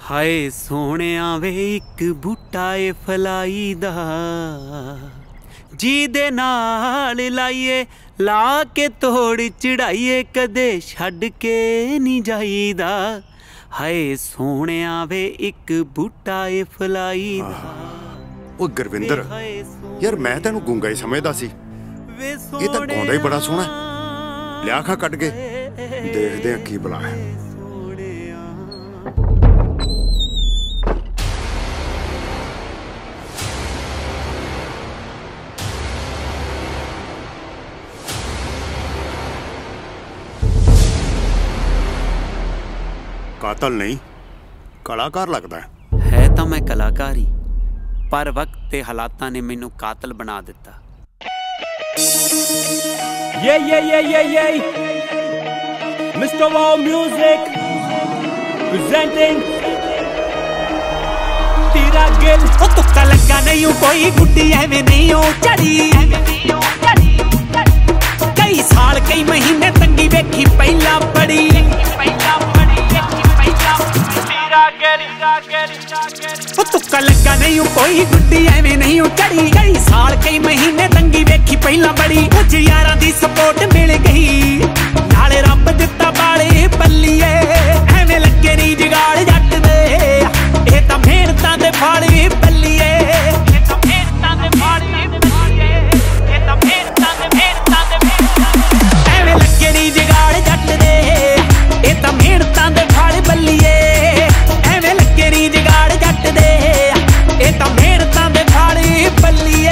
हाय सोहणिया वे एक बूटा ए फलाई दा जी दे नाल लाइए ला के तोड़ चढ़ाइए कदे छड्ड के नहीं जाईदा। हाय सोहणिया वे एक बूटा ए फलाई दा। ओ गुरविंदर यार मैं तेनू गूंगा ही समझदा सी, ये तां गाउंदा ही बड़ा सोहना है। लिया खा कट के देखदे आ की बला है। कातल नहीं कलाकार लगता है तो मैं कलाकार ही, पर वक्त ते हालातां ने मैनू कातल बना दिता। ये Mr. Wow Music presenting तेरा गिल। ओ तुक्का लगा नहीं हूँ कोई गुड्डी एवें नहीं हो चढ़ी, कई साल कई महीने तंगी वेखी पहला पड़ी। ओ तुक्का लगा नहीं हूँ कोई गुड्डी एवें नहीं हो चढ़ी, कई साल कई महीने तंगी वेखी पहला बड़ी। कुछ यारां दी सपोर्ट मिल गई, नाले रब दिता बाले बल्लीए। एवें लगे नहीं जगाड़ जट दे, ये तां मेहनतां दे फल बल्लीए। एवें लगे नहीं जगाड़ जट दे, ये तां मेहनतां दे फल बल्लीए। एवें लगे नहीं जगाड़ जट दे, ये तां मेहनतां दे फल बल्लीए।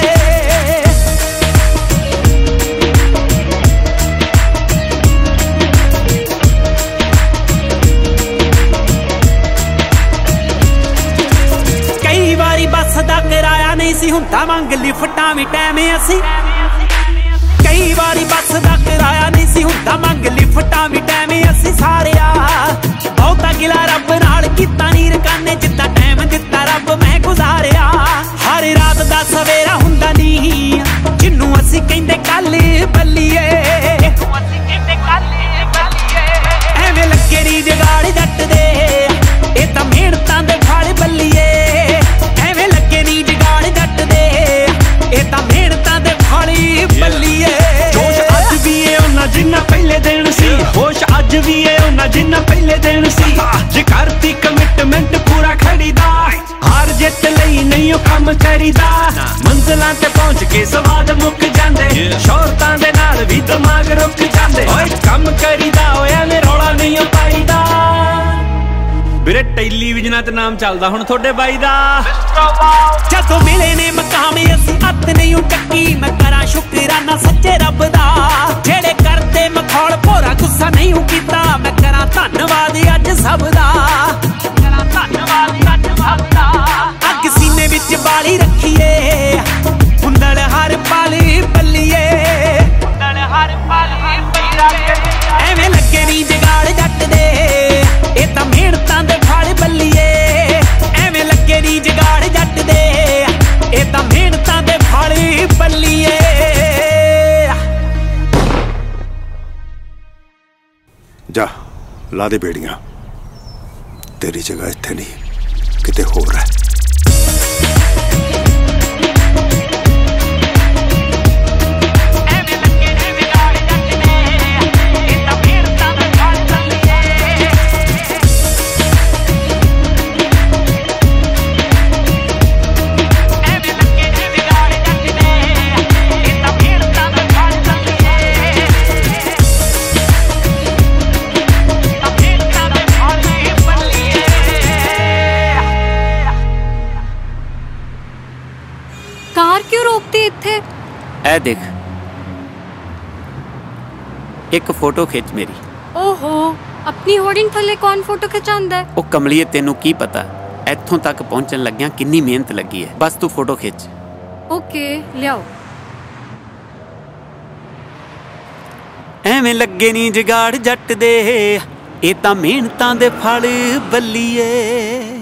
कई बारी बस दा किराया नहीं सी हुंदा, मंग लिफ्टां भी टाइम असी। कई बारी बस दा किराया नहीं सी हुंदा, मंग लिफ्टां भी टाइम असी। सारिया बहुता गिला रब नाल कीता नी रकाने, जिद्दां टाइम दिता रब मैं गुजारिया। हर रात दा सवेरा हुंदा नहीं, जिन्नू असी कहंदे कल बल्लीए। एवें लगे नी जगाड़ जट दे, ये तां मेहनतां दे फल बल्लीए। एवें लगे नी जगाड़ जट दे, ये तां मेहनतां दे फल बल्लीए। जोश अज भी है उन्ना जिन्ना पहले दिन सी, होश अज भी है उन्ना जिन्ना पहले दिन सी। जे करती कमिटमेंट पूरा खड़ीदा, हार जित लई नहीं ओ काम करीदा। मंजिलां ते पहुंच के स्वाद मुक जांदे, शौहरतां दे नाल भी दिमाग रुक जांदे। ओए काम करीदा होया ने रौला नहीं ओ पाईदा। ਵੀਰੇ ਟੈਲੀਵਿਜ਼ਨਾਂ ਤੇ ਨਾਮ ਚੱਲਦਾ ਹੁਣ ਤੁਹਾਡੇ ਬਾਈ ਦਾ। ਜਦੋਂ ਮਿਲੇ ਨੇ ਮਕਾਮ ਅਸੀਂ ਹੱਥ ਨਹੀਂ ਚੱਕੀ, ਮੈਂ ਕਰਾਂ ਸ਼ੁਕਰਾਨਾ ਸੱਚੇ ਰੱਬ ਦਾ। ਜਿਹੜੇ ਕਰਦੇ ਮਖੌਲ ਭੋਰਾ ਗੁੱਸਾ ਨਹੀਂ ਕੀਤਾ, ਮੈਂ ਕਰਾਂ ਧੰਨਵਾਦ ਅੱਜ ਸਭ ਦਾ। ਅੱਗ ਸੀਨੇ ਵਿੱਚ ਬਾਲੀ ਰੱਖੀਏ, ਹੁੰਦਲ ਹਰ ਪਲ ਬੱਲੀਏ। ਐਵੇਂ ਲੱਗੇ ਨਹੀਂ ਜਗਾੜ ਜੱਟ ਦੇ, ਇਹ ਤਾਂ ਮਿਹਨਤਾਂ ਦੇ ਫਲ ਬੱਲੀਏ। ਐਵੇਂ ਲੱਗੇ ਨਹੀਂ ਜਗਾੜ ਜੱਟ ਦੇ, ਇਹ ਤਾਂ ਮਿਹਨਤਾਂ ਦੇ ਫਲ ਬੱਲੀਏ। जा ला दे बेड़ियां, तेरी जगह इत्थे नहीं किते होर है। कार क्यों रोकती इत्थे? ऐ देख, एक फोटो खिच मेरी। ओहो, अपनी होर्डिंग थले कौन फोटो खिचांदा है? ओ कमलिए तेनू की पता, इत्थों तक पहुंचन लग्या किन्नी मेहनत लगी है। बस तू फोटो खिच। ओके लियाओ। एवें लगे नी जगाड़ जट दे, ये तां मेहनतां दे फल बल्लीए।